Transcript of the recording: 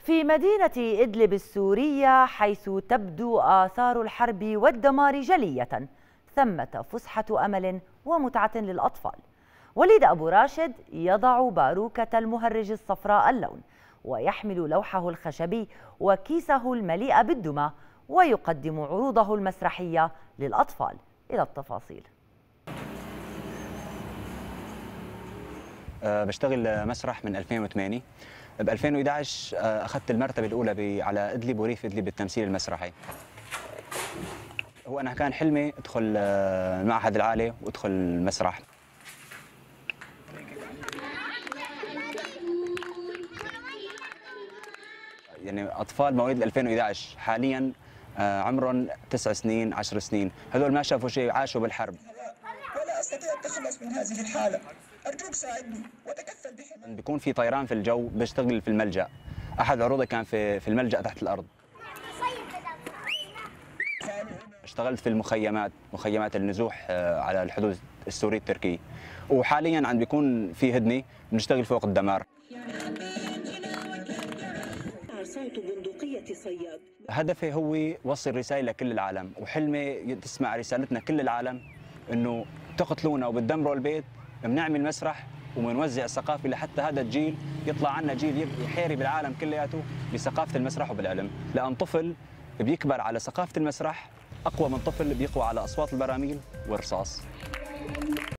في مدينة إدلب السورية حيث تبدو آثار الحرب والدمار جلية، ثمة فسحة أمل ومتعة للأطفال. وليد أبو راشد يضع باروكة المهرج الصفراء اللون ويحمل لوحه الخشبي وكيسه المليء بالدمى ويقدم عروضه المسرحية للأطفال. إلى التفاصيل. بشتغل مسرح من 2008. ب 2011 اخذت المرتبه الاولى على ادلب وريف ادلب بالتمثيل المسرحي. هو انا كان حلمي ادخل المعهد العالي وادخل المسرح. يعني اطفال مواليد 2011 حاليا عمرهم 9 سنين 10 سنين، هذول ما شافوا شيء، عاشوا بالحرب. ولا استطيع التخلص من هذه الحاله، ارجوك ساعدني وتكفل بحمايتي. بيكون في طيران في الجو، بشتغل في الملجأ. احد عروضي كان في الملجأ تحت الارض. اشتغلت في مخيمات النزوح على الحدود السوري التركي، وحاليا عم بيكون في هدنه بنشتغل فوق الدمار. صوت بندقية صياد. هدفي هو وصل رسائل لكل العالم، وحلمي تسمع رسالتنا كل العالم انه تقتلونا وبتدمروا البيت، بنعمل مسرح وبنوزع الثقافه لحتى هذا الجيل يطلع عنا جيل يحارب العالم كلياته بثقافه المسرح وبالعلم، لان طفل بيكبر على ثقافه المسرح اقوى من طفل بيقوى على اصوات البراميل والرصاص.